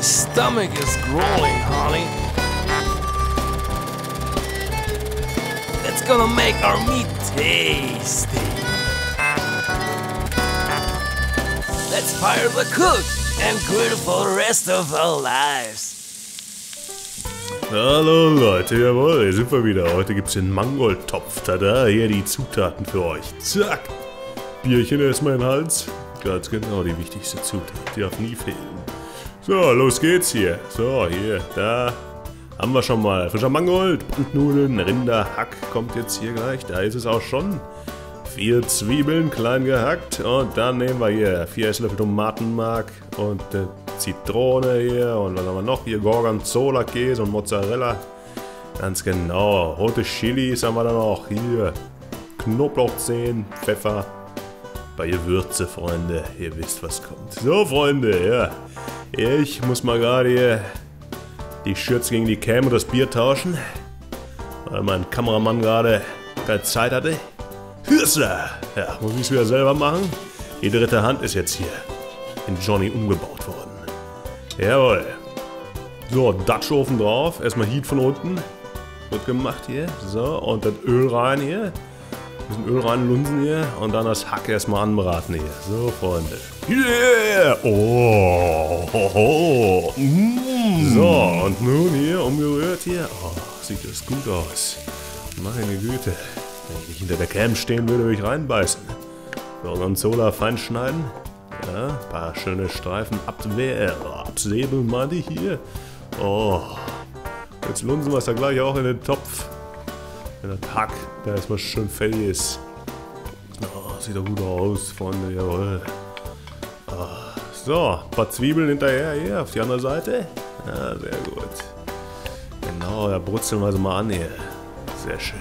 My stomach is growling, honey. That's gonna make our meat tasty. Let's fire the cook and grill for the rest of our lives. Hallo Leute, jawohl, hier sind wir wieder. Heute gibt's den Mangoldtopf. Tada, hier die Zutaten für euch. Zack. Bierchen erstmal in den Hals. Ganz genau die wichtigste Zutat, die darf nie fehlen. So, los geht's hier. So, hier, da haben wir schon mal frischer Mangold, Bandnudeln, Rinderhack kommt jetzt hier gleich. Da ist es auch schon. 4 Zwiebeln, klein gehackt. Und dann nehmen wir hier 4 Esslöffel Tomatenmark und Zitrone hier. Und was haben wir noch? Hier Gorgonzola-Käse und Mozzarella. Ganz genau. Rote Chilis haben wir dann noch. Hier Knoblauchzehen, Pfeffer. Bei Gewürze, Freunde. Ihr wisst, was kommt. So, Freunde, ja. Ich muss mal gerade hier die Schürze gegen die Cam und das Bier tauschen. Weil mein Kameramann gerade keine Zeit hatte. Ja, muss ich es wieder selber machen. Die dritte Hand ist jetzt hier in Johnny umgebaut worden. Jawohl. So, Dutch-Ofen drauf. Erstmal Heat von unten. Wird gemacht hier. So, und das Öl rein hier. Ein bisschen Öl reinlunsen hier. Und dann das Hack erstmal anbraten hier. So, Freunde. Yeah! Oh! Ho, ho. So, und nun hier umgerührt hier. Oh, sieht das gut aus. Meine Güte. Wenn ich nicht hinter der Cam stehen würde, würde ich reinbeißen. Gorgonzola fein schneiden. Ja, ein paar schöne Streifen absäbeln, meinte ich hier. Oh. Jetzt lunsen wir es da gleich auch in den Topf. In das Hack, der erstmal schön fällig ist. Oh, sieht doch gut aus, Freunde, jawohl. Oh. So, ein paar Zwiebeln hinterher hier auf die andere Seite. Ja, sehr gut. Genau, da brutzeln wir sie mal an hier. Sehr schön.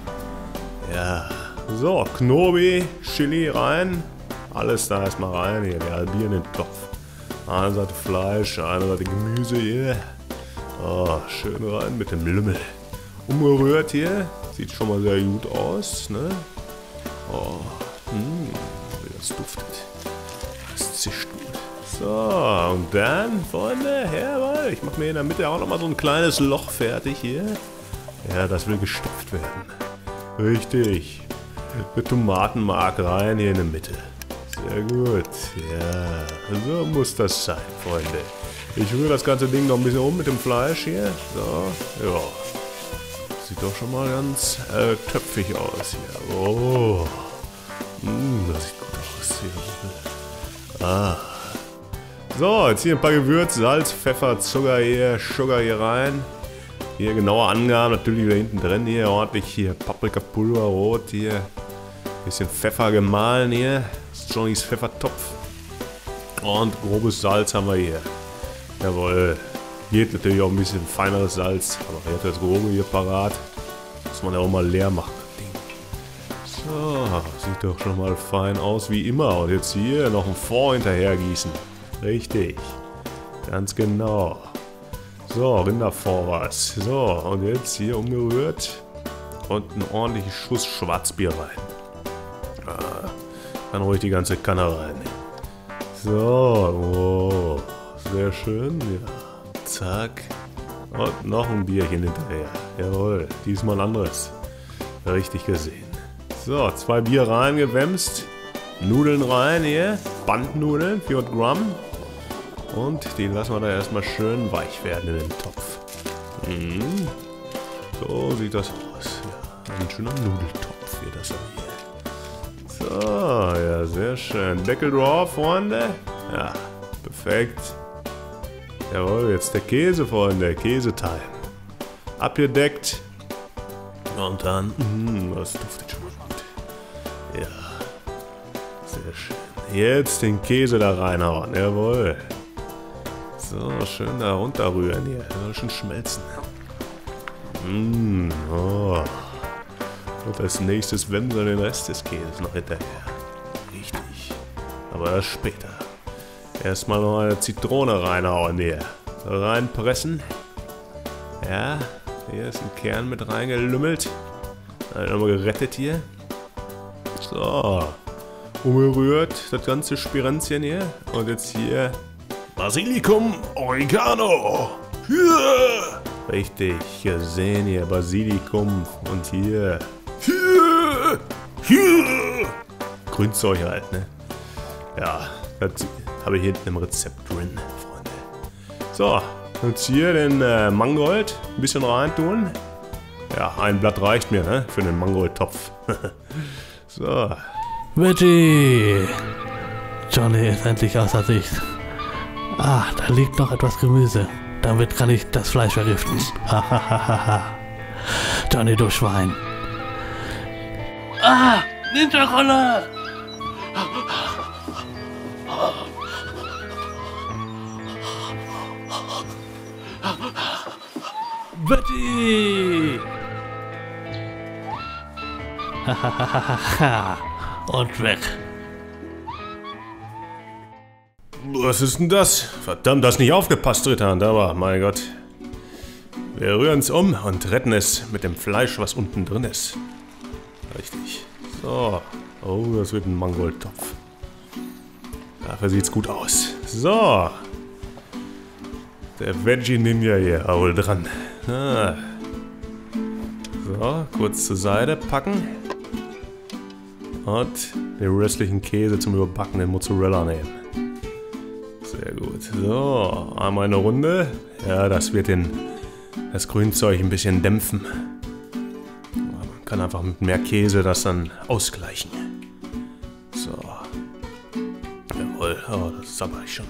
Ja, so, Knobi, Chili rein. Alles da erstmal rein hier. Wir halbieren den Topf. Eine Seite Fleisch, eine Seite Gemüse hier. Oh, schön rein mit dem Lümmel. Umgerührt hier. Sieht schon mal sehr gut aus, ne? Oh, wie das duftet. Das zischt gut. So, und dann, Freunde, jawohl. Ich mache mir in der Mitte auch nochmal so ein kleines Loch fertig hier. Ja, das will gestopft werden. Richtig. Mit Tomatenmark rein hier in der Mitte. Sehr gut. Ja, so muss das sein, Freunde. Ich rühre das ganze Ding noch ein bisschen um mit dem Fleisch hier. So, ja. Sieht doch schon mal ganz töpfig aus hier. Oh. Das sieht gut aus hier. Ah. So, jetzt hier ein paar Gewürze, Salz, Pfeffer, Zucker hier, Sugar hier rein. Hier genaue Angaben, natürlich wieder hinten drin hier, ordentlich hier Paprikapulver, rot hier, bisschen Pfeffer gemahlen hier, das ist Johnnys Pfeffertopf und grobes Salz haben wir hier. Jawohl, geht natürlich auch ein bisschen feineres Salz, aber hier hat das grobe hier parat, muss man ja auch mal leer machen. So, sieht doch schon mal fein aus wie immer und jetzt hier noch ein Fond hinterher gießen, richtig, ganz genau. So, Rinderfond was. So, und jetzt hier umgerührt und einen ordentlichen Schuss Schwarzbier rein. Ah, dann ruhig die ganze Kanne rein. So, oh, sehr schön. Ja, zack. Und noch ein Bierchen hinterher. Jawohl, diesmal ein anderes. Richtig gesehen. So, 2 Bier reingewämst. Nudeln rein hier. Bandnudeln, 400 Gramm. Und die lassen wir da erstmal schön weich werden in den Topf. So sieht das aus. Ja, ein schöner Nudeltopf hier, das hier. So, ja, sehr schön. Deckel drauf, Freunde. Ja, perfekt. Jawohl, jetzt der Käse, Freunde. Käsetime. Abgedeckt. Und dann, das duftet schon mal gut. Ja, sehr schön. Jetzt den Käse da reinhauen. Jawohl. So, schön da runterrühren hier. Soll schon schmelzen. Oh. Und als nächstes wenden wir den Rest des Käses noch hinterher. Richtig. Aber erst später. Erstmal noch eine Zitrone reinhauen hier. Reinpressen. Ja, hier ist ein Kern mit reingelümmelt. Dann nochmal gerettet hier. So. Umgerührt, das ganze Spirenzchen hier. Und jetzt hier Basilikum, Oregano. Hier. Richtig, gesehen hier, Basilikum und hier. Hier. Grünzeug halt, ne? Ja, das habe ich hinten im Rezept drin, Freunde. So, jetzt hier den Mangold ein bisschen rein tun. Ja, ein Blatt reicht mir, ne? Für den Mangoldtopf. So. Veggie! Johnny ist endlich außer Sicht. Ah, da liegt noch etwas Gemüse. Damit kann ich das Fleisch vergiften. Hahaha. Johnny, du Schwein. Ah, Ninja-Rolle! Veggie! Hahaha. Und weg. Was ist denn das? Verdammt, das nicht aufgepasst, Ritterhand, aber mein Gott. Wir rühren es um und retten es mit dem Fleisch, was unten drin ist. Richtig. So. Oh, das wird ein Mangoldtopf. Dafür sieht's gut aus. So. Der Veggie-Ninja hier, hol dran. Ah. So, kurz zur Seite packen. Und den restlichen Käse zum Überbacken, den Mozzarella nehmen. Sehr gut. So, einmal eine Runde. Ja, das wird das Grünzeug ein bisschen dämpfen. Man kann einfach mit mehr Käse das dann ausgleichen. So. Jawohl, oh, das sabber ich schon.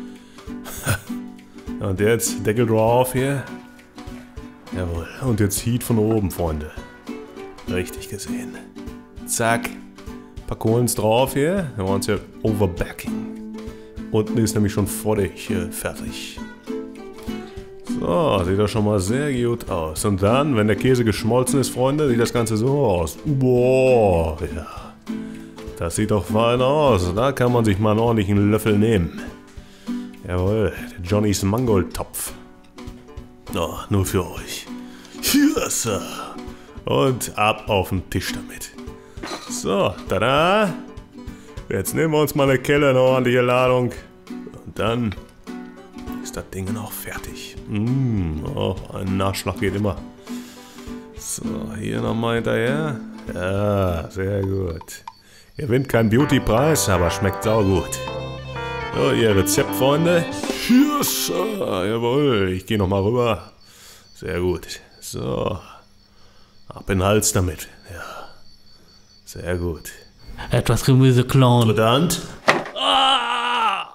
Und jetzt Deckel drauf hier. Jawohl, und jetzt Heat von oben, Freunde. Richtig gesehen. Zack. Paar Kohlens drauf hier. Wir wollen es ja overbacking. Unten ist nämlich schon vordig fertig. So, sieht doch schon mal sehr gut aus. Und dann, wenn der Käse geschmolzen ist, Freunde, sieht das Ganze so aus. Boah, ja. Das sieht doch fein aus. Da kann man sich mal einen ordentlichen Löffel nehmen. Jawohl, der Johnnys Mangoldtopf. Oh, nur für euch. Hier, Sir. Und ab auf den Tisch damit. So, tada. Jetzt nehmen wir uns mal eine Kelle, eine ordentliche Ladung. Und dann ist das Ding auch fertig. Oh, ein Nachschlag geht immer. So, hier nochmal hinterher. Ja, sehr gut. Gewinnt keinen Beauty-Preis, aber schmeckt saugut. So, ihr Rezeptfreunde. Yes, jawohl, ich gehe nochmal rüber. Sehr gut. So, ab in den Hals damit. Ja, sehr gut. Etwas Gemüse klauen. Verdammt. Ah!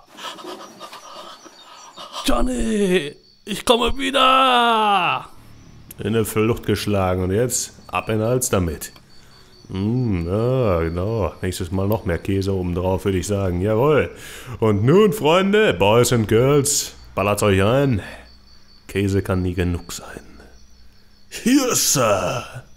Johnny, ich komme wieder. In eine Flucht geschlagen und jetzt ab in den Hals damit. Ja, genau. Nächstes Mal noch mehr Käse oben drauf, würde ich sagen. Jawohl. Und nun, Freunde, Boys and Girls, ballert euch ein. Käse kann nie genug sein. Hier, Sir.